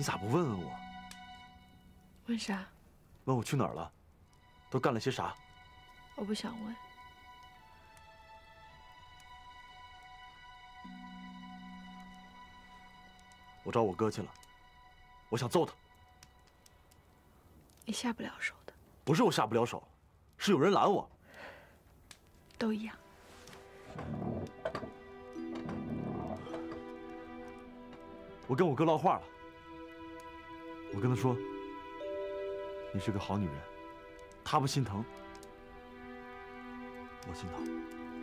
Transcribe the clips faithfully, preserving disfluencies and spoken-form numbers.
你咋不问问我？ 问啥？ 问我去哪儿了，都干了些啥？ 我不想问。 我找我哥去了，我想揍他。 你下不了手的。 不是我下不了手，是有人拦我。 都一样。 我跟我哥唠话了，我跟他说，你是个好女人，他不心疼，我心疼。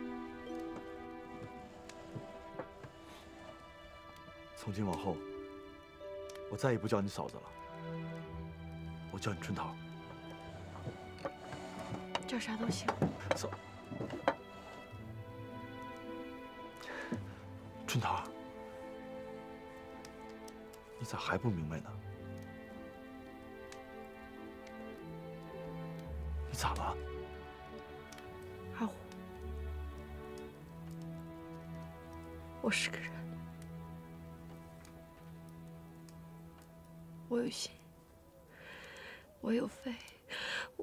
从今往后，我再也不叫你嫂子了，我叫你春桃。 叫啥都行。 嫂，春桃，你咋还不明白呢？你咋了？ 阿虎，我是个人，我有心，我有肺，我。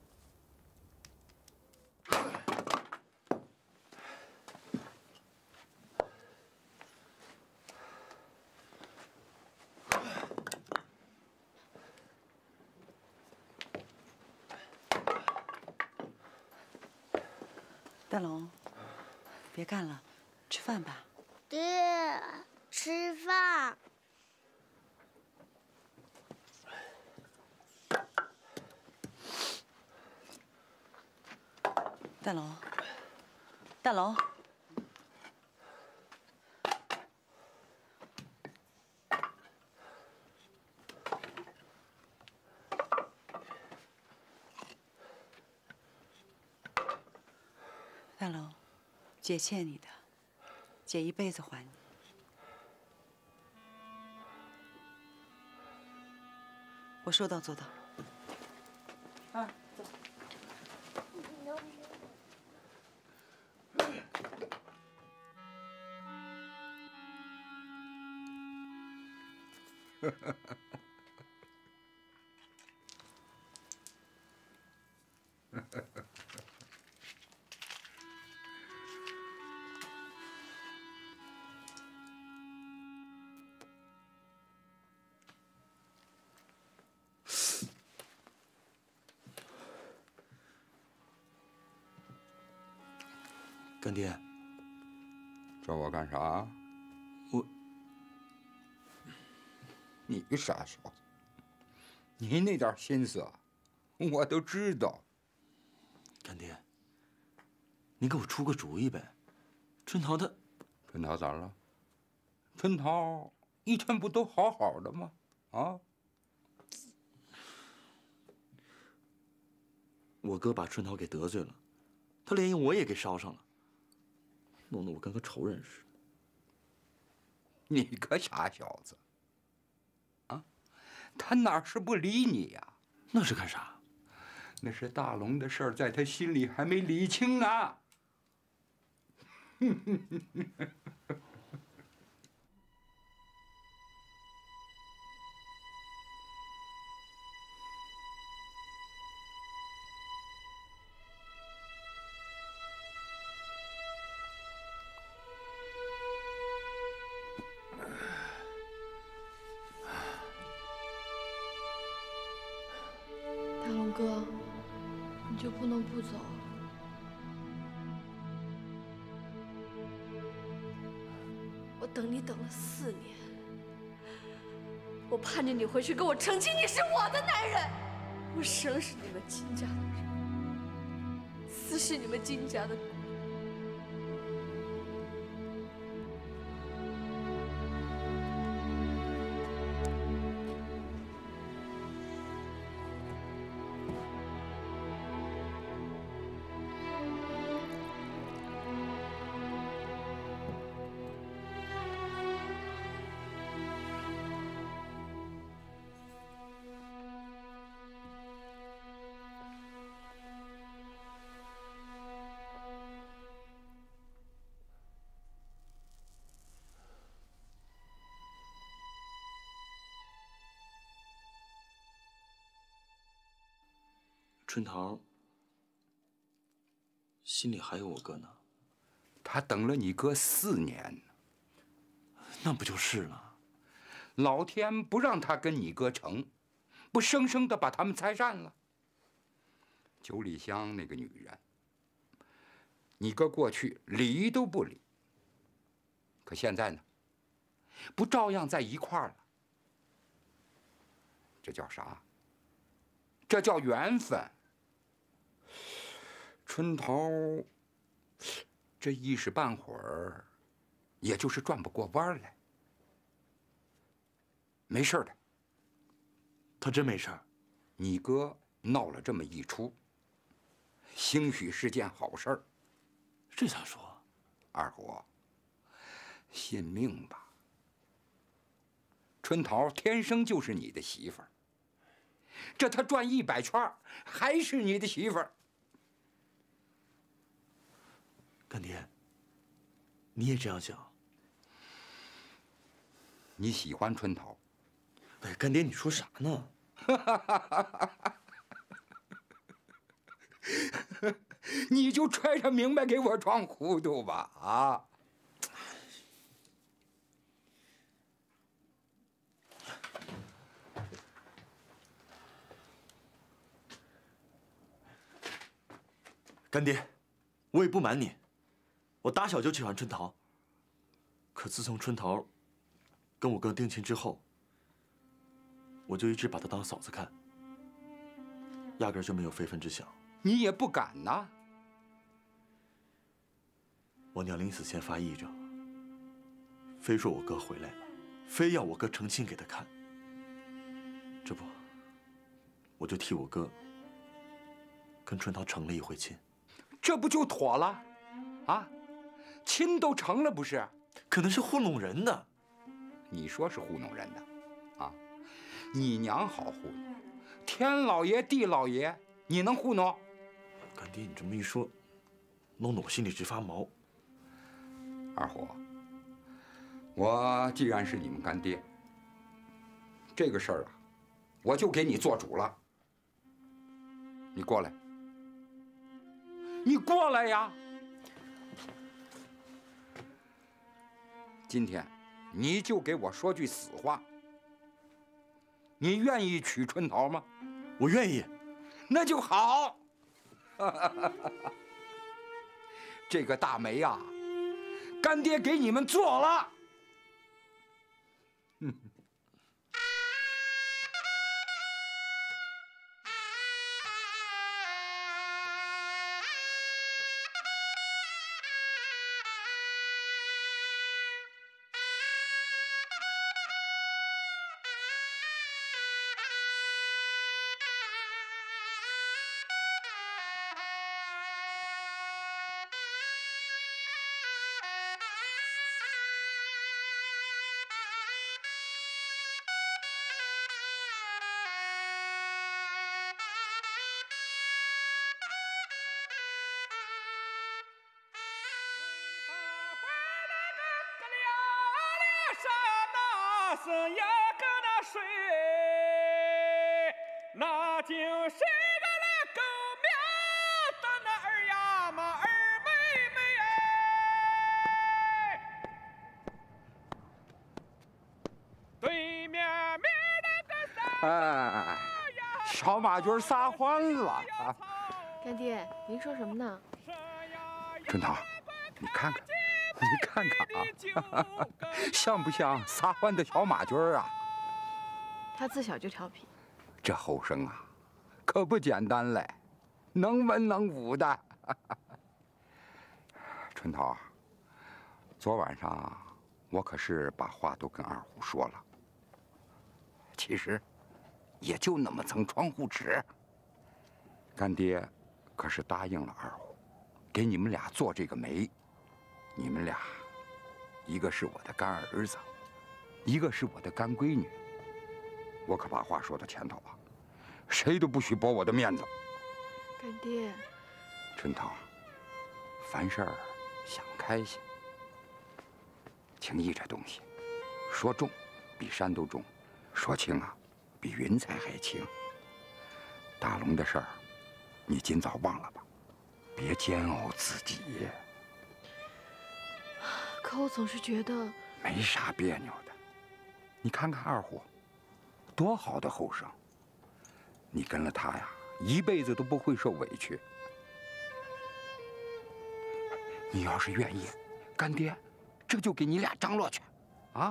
大龙，别干了，吃饭吧。 爹，吃饭。 大龙，大龙，大龙，姐欠你的，姐一辈子还你。我说到做到。二，走。 哈哈哈哈哈！ 干爹， 找我干啥？ 我， 你个傻小子，你那点心思啊，我都知道。 干爹，你给我出个主意呗。春桃她， 春桃咋了？春桃一天不都好好的吗？啊？ 我哥把春桃给得罪了，他连我也给捎上了。弄得我跟个仇人似的。 你个傻小子！啊，他哪是不理你呀？ 那是干啥？ 那是大龙的事儿，在他心里还没理清呢。 大龙哥，你就不能不走？我等你等了四年，我盼着你回去跟我澄清你是我的男人。我生是你们金家的人，死是你们金家的鬼。 春桃心里还有我哥呢。 他等了你哥四年呢。 那不就是了？ 老天不让他跟你哥成，不生生的把他们拆散了。九里香那个女人，你哥过去理都不理，可现在呢，不照样在一块儿了？这叫啥？这叫缘分。春桃这一时半会儿，也就是转不过弯来。没事的， 他真没事儿。 你哥闹了这么一出，兴许是件好事儿。 这咋说？ 二虎，信命吧。春桃天生就是你的媳妇儿，这他转一百圈还是你的媳妇儿。 干爹，你也这样想？ 你喜欢春桃？ 哎，干爹，你说啥呢？ 你就揣着明白给我装糊涂吧啊！ 干爹，我也不瞒你，我打小就喜欢春桃。可自从春桃跟我哥定亲之后，我就一直把她当嫂子看，压根就没有非分之想。 你也不敢呐！ 我娘临死前发癔症，非说我哥回来了，非要我哥成亲给她看。这不，我就替我哥跟春桃成了一回亲。 这不就妥了？啊，亲都成了不是？ 可能是糊弄人的。 你说是糊弄人的，啊？你娘好糊弄，天老爷地老爷，你能糊弄？ 干爹，你这么一说，弄得我心里直发毛。 二虎，我既然是你们干爹，这个事儿啊，我就给你做主了。你过来，你过来呀！今天你就给我说句死话，你愿意娶春桃吗？ 我愿意。 那就好。这个大媒啊，干爹给你们做了。嗯。 是一个那水，那就是个那狗命的那二呀嘛二妹妹哎，对面面那个哎，小马驹撒欢了。 干爹，您说什么呢？ 春桃，你看看。你看看啊，像不像撒欢的小马驹啊？ 他自小就调皮。 这后生啊，可不简单嘞，能文能武的。春桃，昨晚上我可是把话都跟二虎说了。其实，也就那么层窗户纸。干爹可是答应了二虎，给你们俩做这个媒。你们俩，一个是我的干儿子，一个是我的干闺女。我可把话说到前头啊，谁都不许驳我的面子。 干爹， 春桃，凡事想开些。情义这东西，说重比山都重，说轻啊，比云彩还轻。大龙的事儿， 你尽早忘了吧，别煎熬自己。 可我总是觉得没啥别扭的。你看看二虎，多好的后生。你跟了他呀，一辈子都不会受委屈。你要是愿意，干爹这就给你俩张罗去，啊！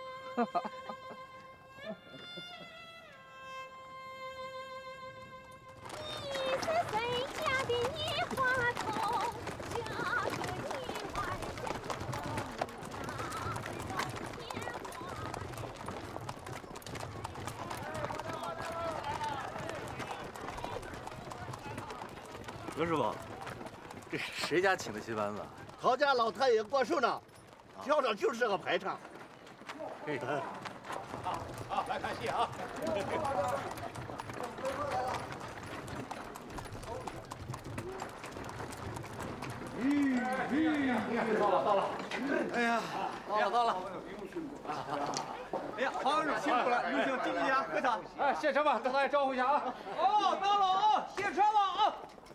何师傅，这谁家请的戏班子？ 陶家老太爷过寿呢，挑上就是个排场。 嘿， 好，好，来看戏啊！到了，到了！ 哎呀，到了，到了！哎呀，黄师傅辛苦了，有请经纪家喝茶。哎，谢车吧，跟大家招呼一下啊！哦，到了啊，谢车了啊！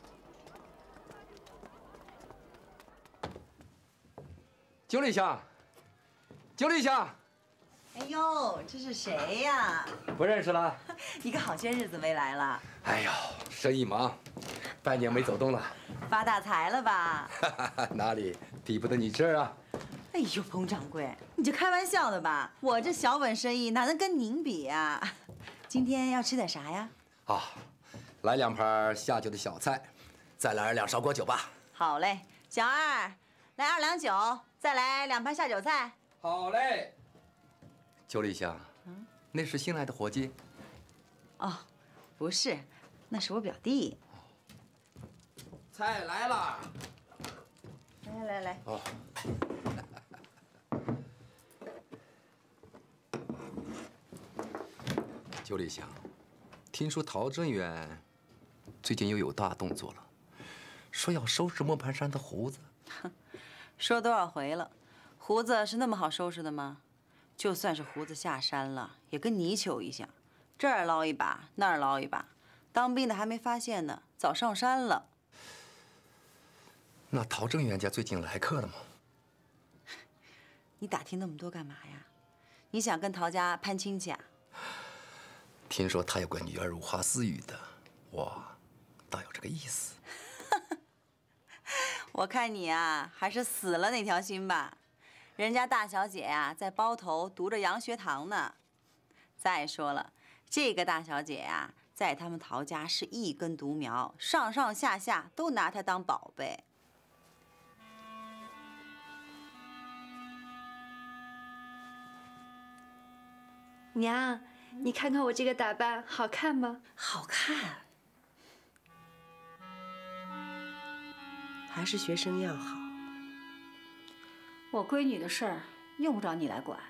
九里香，九里香， 哎呦，这是谁呀？ 不认识了？ 你可好些日子没来了。 哎呦，生意忙，半年没走动了。 发大财了吧？ 哪里比不得你这儿啊？ 哎呦，彭掌柜，你这开玩笑的吧？我这小本生意哪能跟您比呀？今天要吃点啥呀？ 啊，来两盘下酒的小菜，再来两勺果酒吧。 好嘞，小二，来二两酒，再来两盘下酒菜。 好嘞。九里香，嗯，那是新来的伙计。 哦，不是，那是我表弟。 菜来了。 来来来。 哦。九里香，听说陶正远最近又有大动作了，说要收拾磨盘山的胡子。 哼，说多少回了，胡子是那么好收拾的吗？就算是胡子下山了，也跟泥鳅一样，这儿捞一把，那儿捞一把。当兵的还没发现呢，早上山了。 那陶正远家最近来客了吗？ 你打听那么多干嘛呀？你想跟陶家攀亲戚啊？ 听说他有个女儿如花似玉的，我倒有这个意思。 我看你啊，还是死了那条心吧。人家大小姐呀、啊，在包头读着洋学堂呢。再说了，这个大小姐呀、啊，在他们陶家是一根独苗，上上下下都拿她当宝贝。 娘，你看看我这个打扮好看吗？ 好看， 还是学生要好。 我闺女的事儿用不着你来管。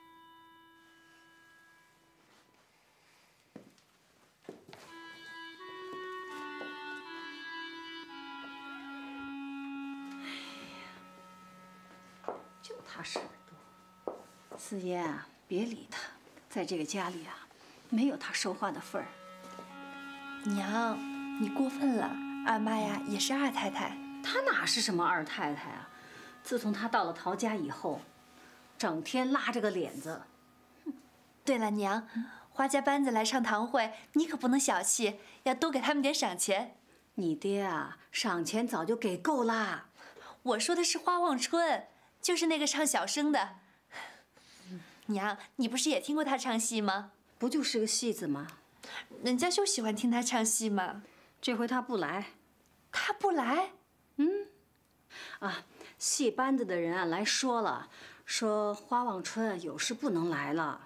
就他事儿多。四爷啊，别理他，在这个家里啊，没有他说话的份儿。 娘，你过分了，俺妈呀也是二太太。 她哪是什么二太太啊？自从她到了陶家以后，整天拉着个脸子。 对了，娘，花家班子来上堂会，你可不能小气，要多给他们点赏钱。 你爹啊，赏钱早就给够啦。 我说的是花望春，就是那个唱小生的。娘，你不是也听过他唱戏吗？ 不就是个戏子吗？ 人家就喜欢听他唱戏嘛。 这回他不来。 他不来？ 嗯。啊，戏班子的人啊来说了，说花望春有事不能来了。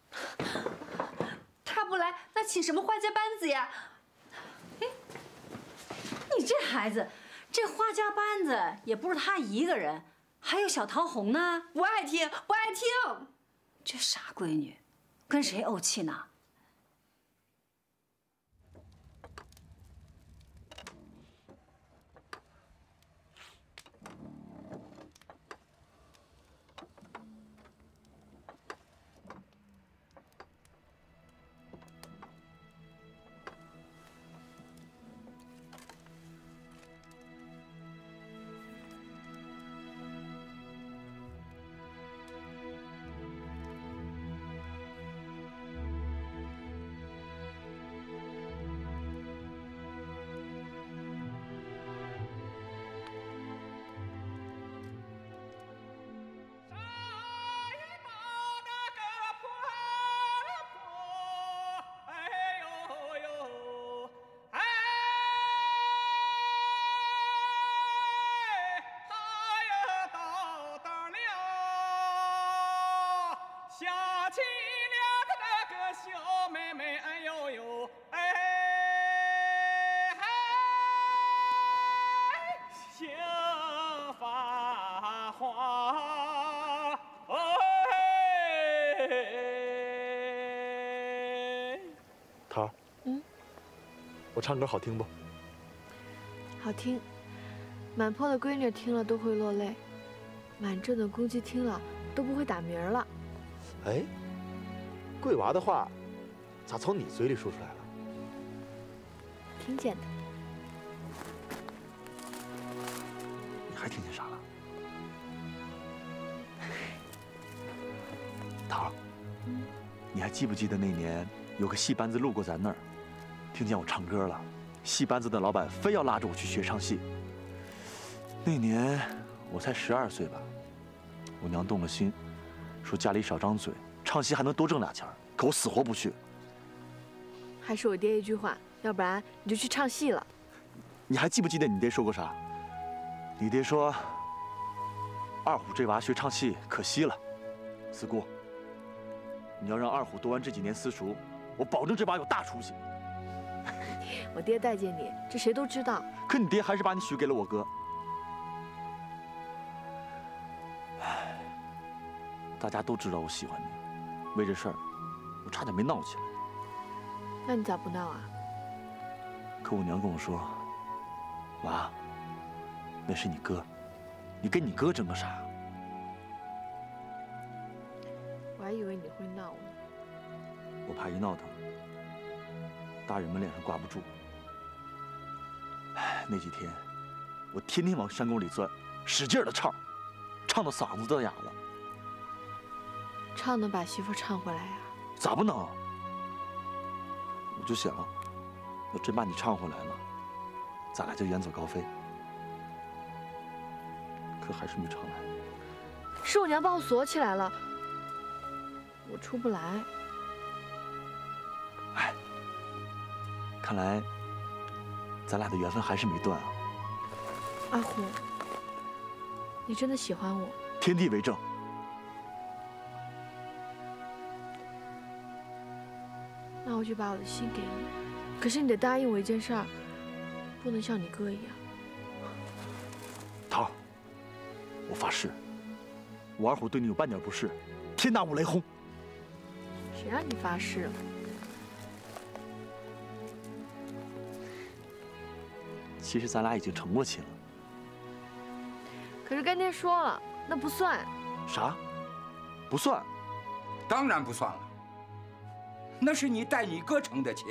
他不来，那请什么花家班子呀？ 哎，你这孩子，这花家班子也不是他一个人，还有小桃红呢。 不爱听，不爱听。 这傻闺女，跟谁怄气呢？ 想起了那个小妹妹，哎呦呦，哎，心发慌，哎。 桃儿， 嗯， 我唱歌好听不？ 好听，满坡的闺女听了都会落泪，满镇的公鸡听了都不会打鸣儿了。 哎，桂娃的话，咋从你嘴里说出来了？ 听见的。 你还听见啥了？桃儿，你还记不记得那年有个戏班子路过咱那儿，听见我唱歌了，戏班子的老板非要拉着我去学唱戏。那年我才十二岁吧，我娘动了心，说家里少张嘴，唱戏还能多挣俩钱儿，可我死活不去。 还是我爹一句话，要不然你就去唱戏了。 你还记不记得你爹说过啥？你爹说，二虎这娃学唱戏可惜了，四姑，你要让二虎读完这几年私塾，我保证这娃有大出息。 我爹待见你，这谁都知道。 可你爹还是把你许给了我哥。唉，大家都知道我喜欢你，为这事儿，我差点没闹起来。 那你咋不闹啊？ 可我娘跟我说，娃，那是你哥，你跟你哥争个啥？ 我还以为你会闹呢。 我怕一闹腾，大人们脸上挂不住。唉，那几天，我天天往山沟里钻，使劲的唱，唱到嗓子都哑了。 唱能把媳妇唱回来呀？ 咋不能？我就想，要真把你唱回来了，咱俩就远走高飞。可还是没唱来。 是我娘把我锁起来了，我出不来。 哎，看来咱俩的缘分还是没断啊。 阿虎，你真的喜欢我？ 天地为证。 那我就把我的心给你，可是你得答应我一件事儿，不能像你哥一样。 桃儿，我发誓，我二虎对你有半点不是，天打五雷轰。 谁让你发誓了？ 其实咱俩已经成过亲了。 可是干爹说了，那不算。 啥？不算？ 当然不算了。那是你带你哥成的亲。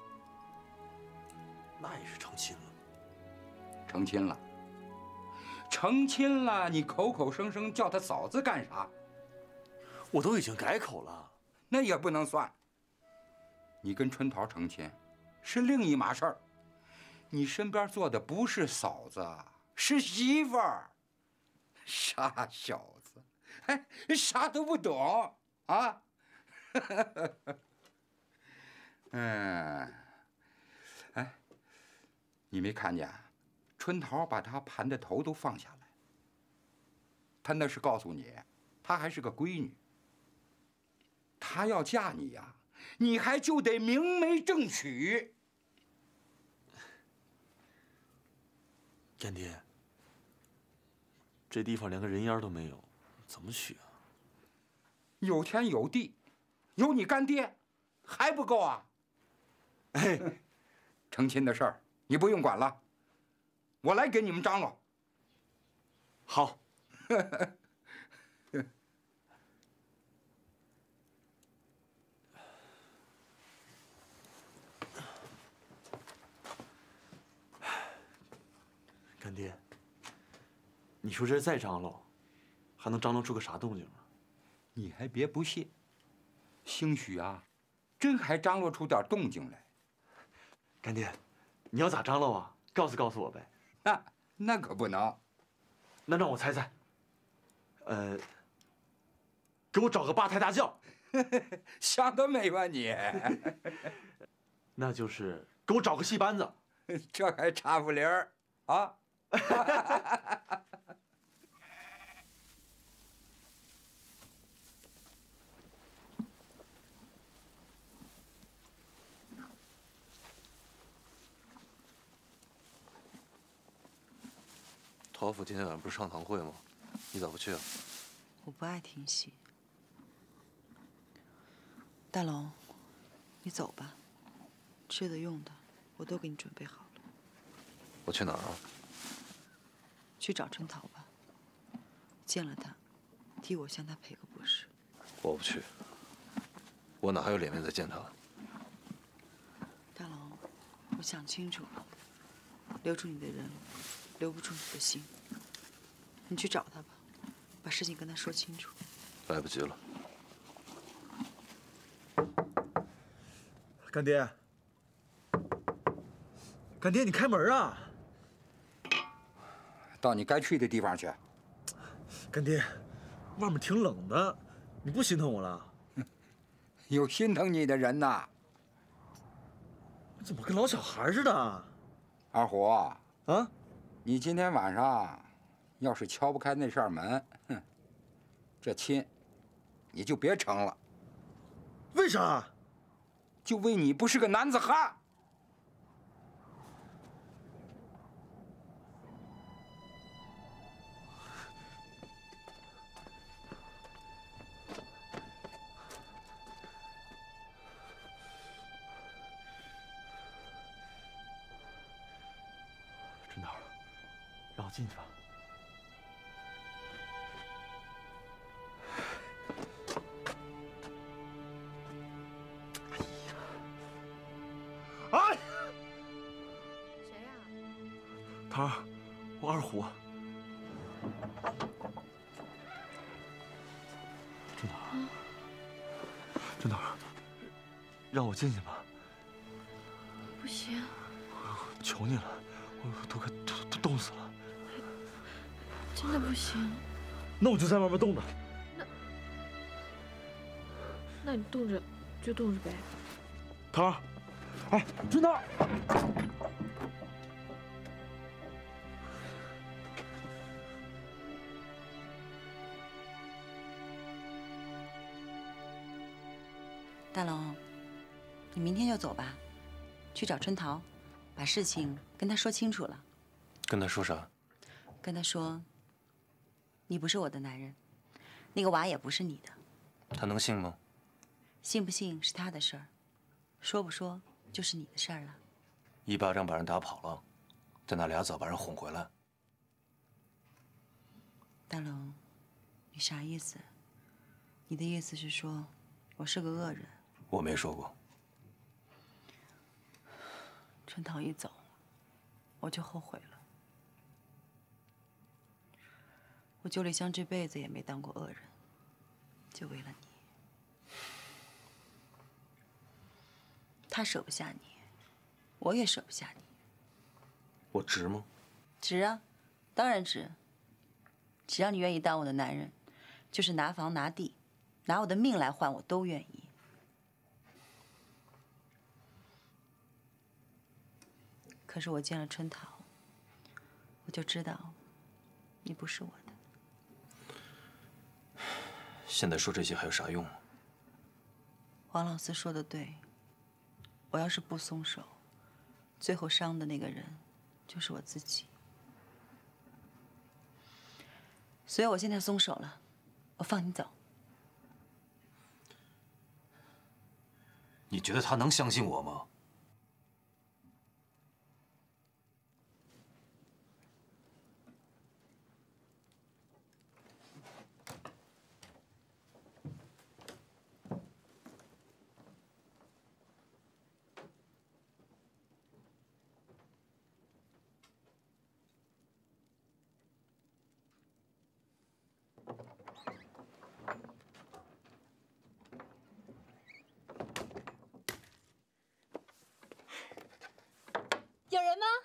那也是成亲了。 成亲了。成亲了，你口口声声叫他嫂子干啥？ 我都已经改口了。 那也不能算。你跟春桃成亲，是另一码事儿。你身边坐的不是嫂子，是媳妇儿。傻小子，哎，啥都不懂啊！嗯，哎，你没看见，春桃把她盘的头都放下来。她那是告诉你，她还是个闺女。她要嫁你呀，你还就得明媒正娶。 干爹，这地方连个人烟都没有，怎么娶啊？ 有田有地，有你干爹，还不够啊？哎，成亲的事儿你不用管了，我来给你们张罗。 好。干爹，你说这再张罗，还能张罗出个啥动静啊？ 你还别不信，兴许啊，真还张罗出点动静来。 干爹，你要咋张罗啊？告诉告诉我呗。 那那可不能。 那让我猜猜。呃，给我找个八抬大轿。 想得美吧你！ 那就是给我找个戏班子。 这还差不离儿啊！ 陶府今天晚上不是上堂会吗？你咋不去啊？ 我不爱听戏。大龙，你走吧，吃的用的我都给你准备好了。 我去哪儿啊？ 去找春桃吧。见了他，替我向他赔个不是。 我不去，我哪还有脸面再见他？ 大龙，我想清楚了，留住你的人，留不住你的心。你去找他吧，把事情跟他说清楚。 来不及了。 干爹，干爹，你开门啊！ 到你该去的地方去。 干爹，外面挺冷的，你不心疼我了？ 有心疼你的人呐。 怎么跟老小孩似的？ 二虎啊， 啊， 你今天晚上要是敲不开那扇门，哼，这亲你就别成了。 为啥？ 就为你不是个男子汉。 春桃，让我进去吧。哎！ 谁呀？ 桃儿，我二虎。春桃，春桃，让我进去吧。 不行， 求你了。我都快都都冻死了， 真的不行。 那我就在外面冻着。 那，那你冻着就冻着呗。 桃儿，哎，春桃。 大龙，你明天就走吧，去找春桃。把事情跟他说清楚了。 跟他说啥？ 跟他说，你不是我的男人，那个娃也不是你的。 他能信吗？ 信不信是他的事儿，说不说就是你的事儿了。 一巴掌把人打跑了，再拿俩枣把人哄回来。 大龙，你啥意思？你的意思是说我是个恶人？ 我没说过。 春桃一走，我就后悔了。我九里香这辈子也没当过恶人，就为了你。他舍不下你，我也舍不下你。 我值吗？ 值啊，当然值。只要你愿意当我的男人，就是拿房拿地，拿我的命来换，我都愿意。可是我见了春桃，我就知道你不是我的。 现在说这些还有啥用啊？ 黄老四说的对，我要是不松手，最后伤的那个人就是我自己。所以我现在松手了，我放你走。 你觉得他能相信我吗？ 有人吗？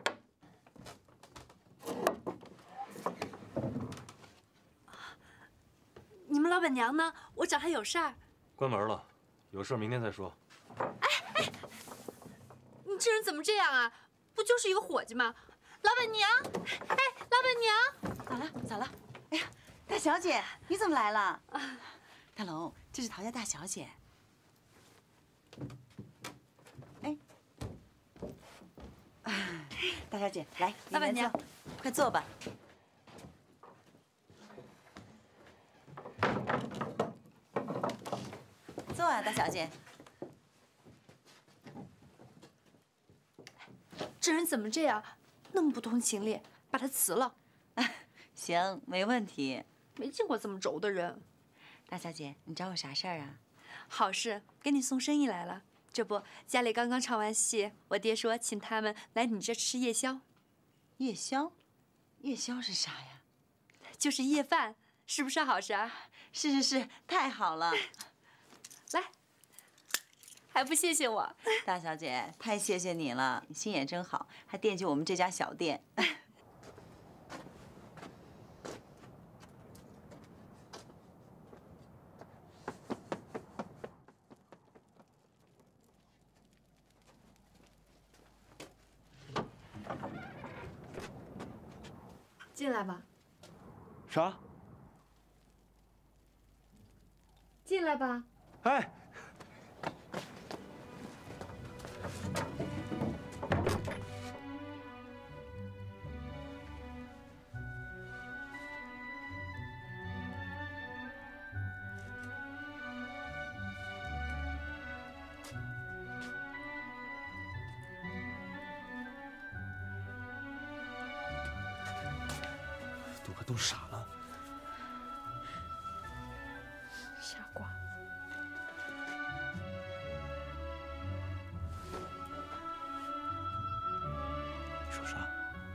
你们老板娘呢？我找她有事儿。 关门了，有事明天再说。 哎哎，你这人怎么这样啊？不就是一个伙计吗？老板娘，哎，老板娘， 咋了？咋了？哎呀，大小姐，你怎么来了？大龙，这是陶家大小姐。哎，大小姐，来， 老板娘， 快坐吧。 坐啊，大小姐。 这人怎么这样，那么不通情理，把他辞了。 行，没问题。 没见过这么轴的人。 大小姐，你找我啥事儿啊？ 好事，给你送生意来了。这不，家里刚刚唱完戏，我爹说请他们来你这吃夜宵。 夜宵？夜宵是啥呀？ 就是夜饭，是不是好事啊？ 是是是，太好了。 来，还不谢谢我？ 大小姐，太谢谢你了，你心眼真好，还惦记我们这家小店。 进来吧。 啥？ 进来吧。 哎。都快冻傻了。 傻瓜。 你说啥？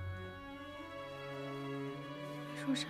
说啥？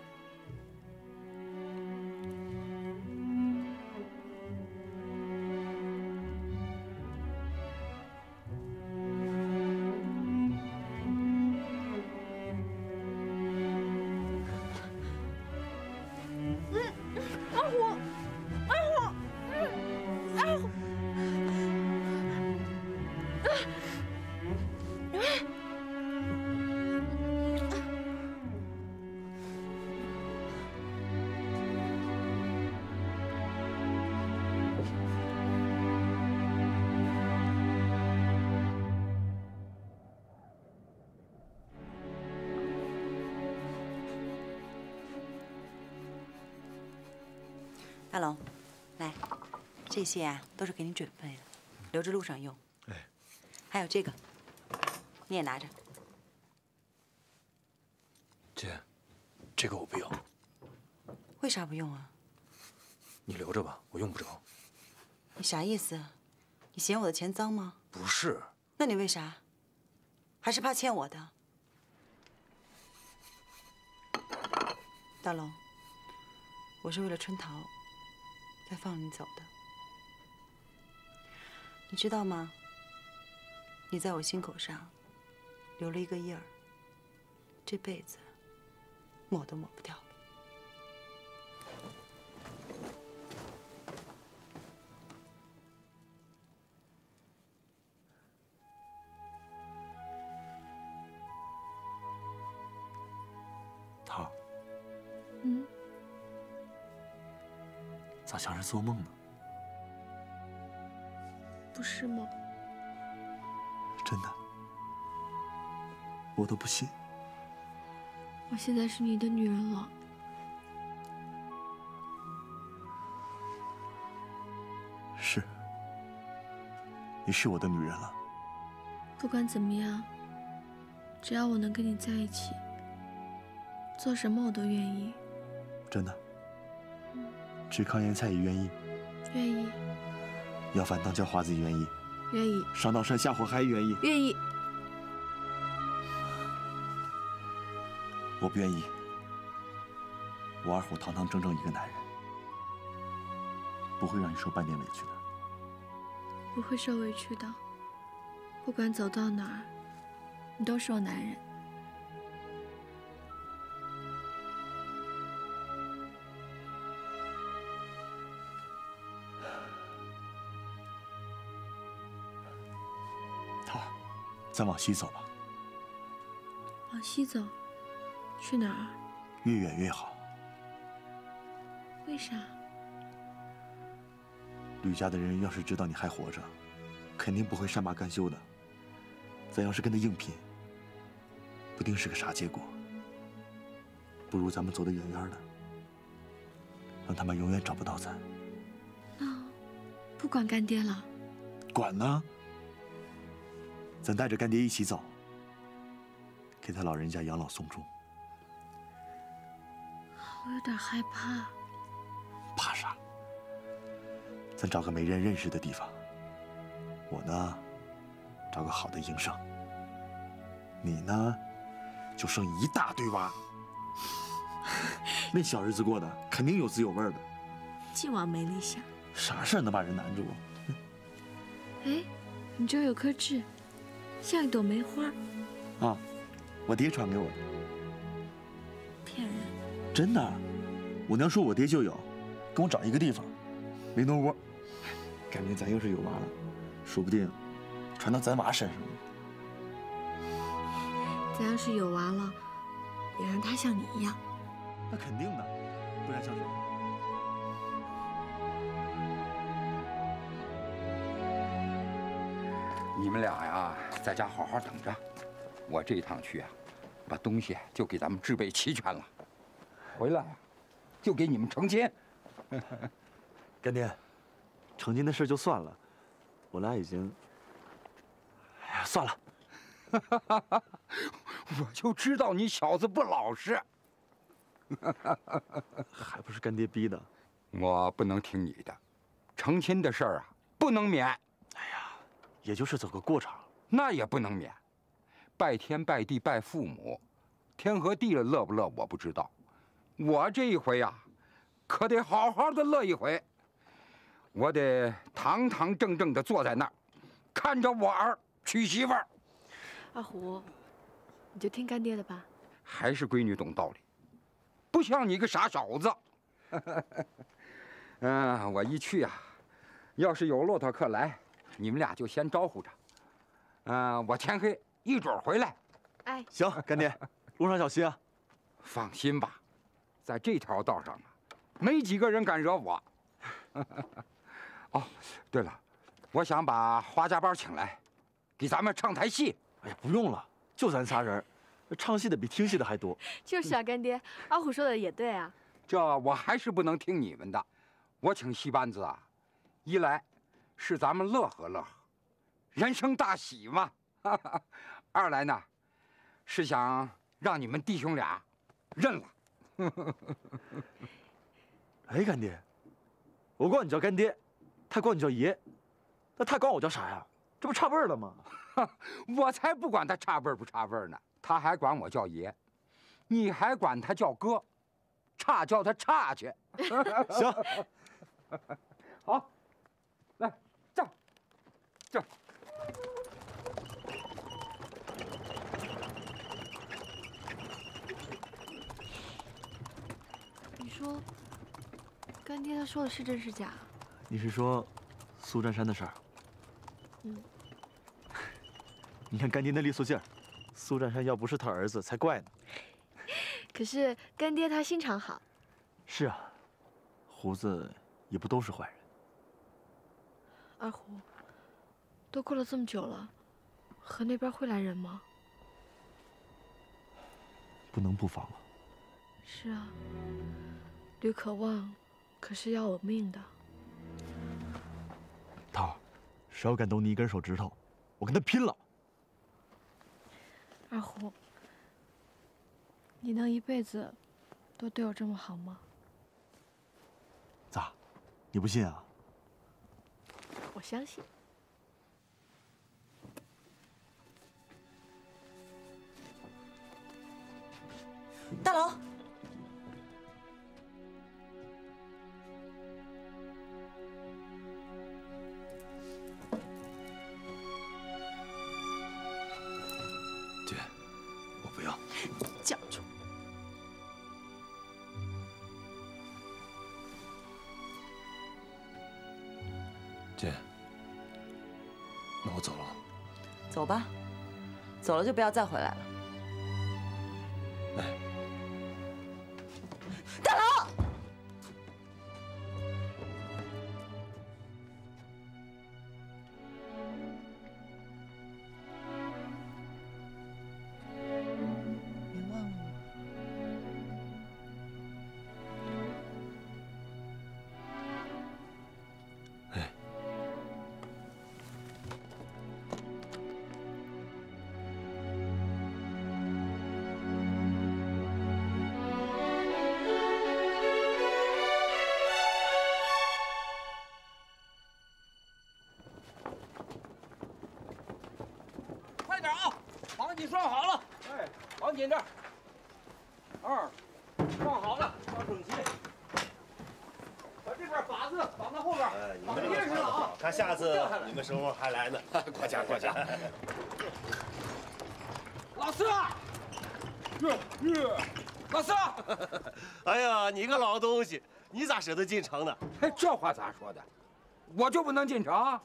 大龙，来，这些啊都是给你准备的，留着路上用。 哎， 还有这个，你也拿着。 姐，这个我不要。 为啥不用啊？ 你留着吧，我用不着。 你啥意思？你嫌我的钱脏吗？ 不是。 那你为啥？还是怕欠我的？大龙，我是为了春桃才放你走的，你知道吗？你在我心口上留了一个印儿，这辈子抹都抹不掉了。 桃儿， 嗯， 咋像是做梦呢？ 不是吗？ 真的，我都不信。 我现在是你的女人了。 是，你是我的女人了。 不管怎么样，只要我能跟你在一起，做什么我都愿意。 真的。吃糠咽菜也愿意。 愿意。 要饭当叫花子也愿意。 愿意。 上刀山下火海也愿意。 愿意。 我不愿意。我二虎堂堂正正一个男人，不会让你受半点委屈的。 不会受委屈的。不管走到哪儿，你都是我男人。 桃儿，咱往西走吧。 往西走，去哪儿？ 越远越好。 为啥？ 吕家的人要是知道你还活着，肯定不会善罢甘休的。咱要是跟他硬拼，不定是个啥结果。不如咱们走得远远的，让他们永远找不到咱。 那不管干爹了？ 管呢。咱带着干爹一起走，给他老人家养老送终。 我有点害怕。 怕啥？咱找个没人认识的地方。我呢，找个好的营生。你呢，就生一大堆娃。那小日子过的肯定有滋有味的。 净往美里想。 啥事儿能把人难住？ 哎，你这有颗痣，像一朵梅花。 啊，我爹传给我的。 骗人！ 真的，我娘说我爹就有，跟我找一个地方，没挪窝。感觉咱要是有娃了，说不定传到咱娃身上了。 咱要是有娃了，也让他像你一样。 那肯定的，不然像谁？ 你们俩呀，在家好好等着，我这一趟去啊，把东西就给咱们置备齐全了，回来就给你们成亲。 干爹，成亲的事就算了，我俩已经……哎呀，算了。 我就知道你小子不老实。 还不是干爹逼的。 我不能听你的，成亲的事儿啊，不能免。 哎呀，也就是走个过场。 那也不能免，拜天拜地拜父母，天和地了乐不乐我不知道，我这一回呀、啊，可得好好的乐一回。我得堂堂正正的坐在那儿，看着我儿娶媳妇儿。 二虎，你就听干爹的吧。 还是闺女懂道理，不像你个傻小子。嗯，我一去啊，要是有骆驼客来，你们俩就先招呼着。嗯，我天黑一准回来。 哎， 行，干爹，路上小心啊。 放心吧，在这条道上啊，没几个人敢惹我。哦，对了，我想把花家班请来，给咱们唱台戏。 哎呀，不用了，就咱仨人，唱戏的比听戏的还多。 就是啊，干爹，二虎说的也对啊。 这我还是不能听你们的，我请戏班子啊，一来是咱们乐呵乐呵，人生大喜嘛；二来呢，是想让你们弟兄俩认了。 哎，干爹，我管你叫干爹，他管你叫爷，那他管我叫啥呀？这不差辈儿了吗？ 我才不管他差辈儿不差辈儿呢，他还管我叫爷，你还管他叫哥，差叫他差去。 行， 好，来站，这。 你说，干爹他说的是真是假？ 你是说苏占山的事儿？ 嗯。 你看干爹那利索劲儿，苏占山要不是他儿子才怪呢。 可是干爹他心肠好。 是啊，胡子也不都是坏人。 二虎，都过了这么久了，河那边会来人吗？ 不能不防了。 是啊，吕可望可是要我命的。 涛，谁要敢动你一根手指头，我跟他拼了！ 二虎，你能一辈子都对我这么好吗？ 咋？你不信啊？ 我相信。 大佬， 姐，我不要。 犟住！ 姐，那我走了。 走吧，走了就不要再回来了。 哎， 大佬，你忘了吗？ 哎， 一拴好了，哎，绑紧这儿。二，放好了，放整齐。把这边把子绑到后边， 哎，你绑们结实了啊！ 看下次你们什么时候还来呢？ 过奖过奖。 老四，月月，老四。 哎呀，你个老东西，你咋舍得进城呢？ 哎，这话咋说的？我就不能进城？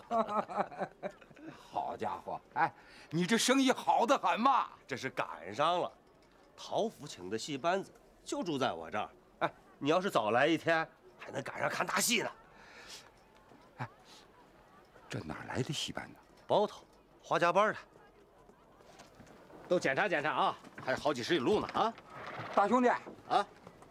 好家伙，哎，你这生意好得很嘛！ 这是赶上了，陶府请的戏班子就住在我这儿。哎，你要是早来一天，还能赶上看大戏呢。 哎，这哪来的戏班呢？ 包头，花家班的。都检查检查啊，还有好几十里路呢啊！ 大兄弟啊，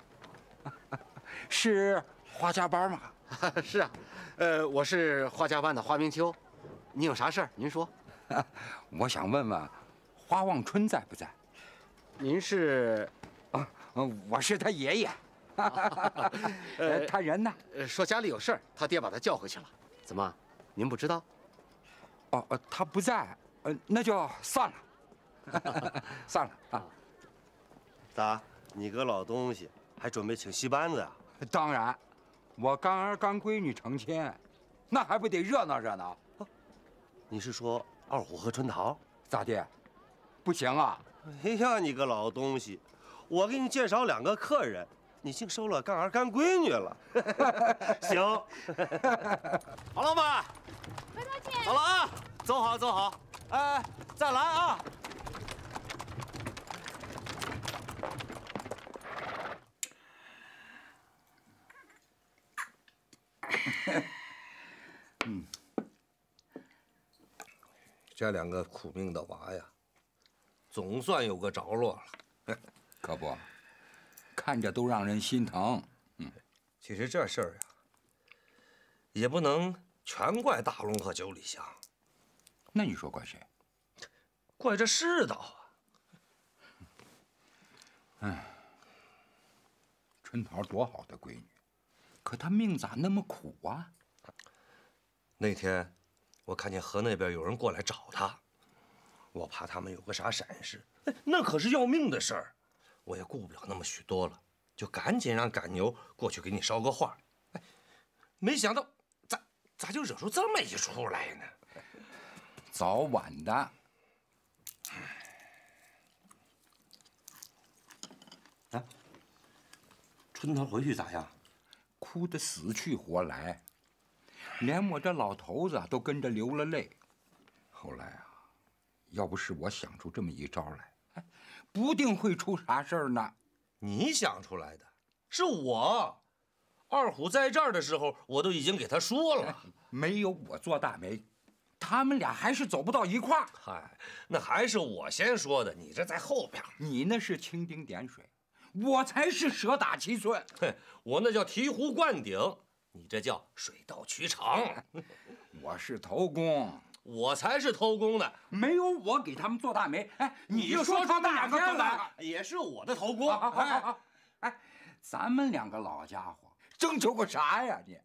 是花家班吗？ 是啊，呃，我是花家班的花明秋。你有啥事儿？您说。 我想问问，花望春在不在？ 您是？ 啊，我是他爷爷。呃，他人呢？ 说家里有事儿，他爹把他叫回去了。怎么，您不知道？ 哦，呃，他不在，呃，那就算了。算了啊！ 咋？你个老东西，还准备请戏班子啊？ 当然，我干儿干闺女成亲，那还不得热闹热闹？ 你是说二虎和春桃？ 咋的？不行啊！ 哎呀，你个老东西，我给你介绍两个客人，你竟收了干儿干闺女了。行，好，老板， 回头见。 走了啊，走好走好，哎，再来啊！ 嗯，这两个苦命的娃呀，总算有个着落了。 可不，看着都让人心疼。 嗯，其实这事儿呀，也不能全怪大龙和九里香。 那你说怪谁？ 怪这世道啊！ 哎，春桃多好的闺女，可她命咋那么苦啊？ 那天我看见河那边有人过来找她，我怕他们有个啥闪失，那可是要命的事儿，我也顾不了那么许多了，就赶紧让赶牛过去给你捎个话。哎，没想到咋咋就惹出这么一出来呢？ 早晚的。 啊，春桃回去咋样？ 哭得死去活来，连我这老头子都跟着流了泪。后来啊，要不是我想出这么一招来，不定会出啥事儿呢。 你想出来的，是我。二虎在这儿的时候，我都已经给他说了， 没有我做大媒，他们俩还是走不到一块儿。 嗨，那还是我先说的，你这在后边。 你那是蜻蜓点水，我才是蛇打七寸。 哼，我那叫醍醐灌顶，你这叫水到渠成。 我是头功， 我才是偷工的。 没有我给他们做大媒，哎，你就说他们两个做大， 也是我的头功。 哎，哎，咱们两个老家伙征求个啥呀你？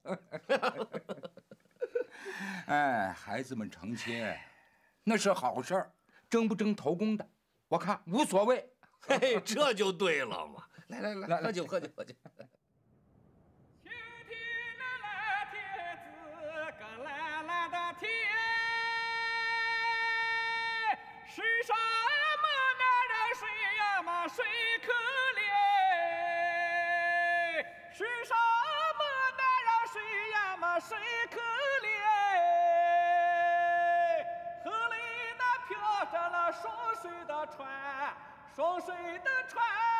哎，孩子们成亲，那是好事儿，争不争头功的，我看无所谓。 嘿，这就对了嘛！来来来，喝酒喝酒喝酒。 是什么男人谁呀嘛谁可怜？是什么男人谁呀嘛谁可怜？河里那飘着那双水的船，双水的船。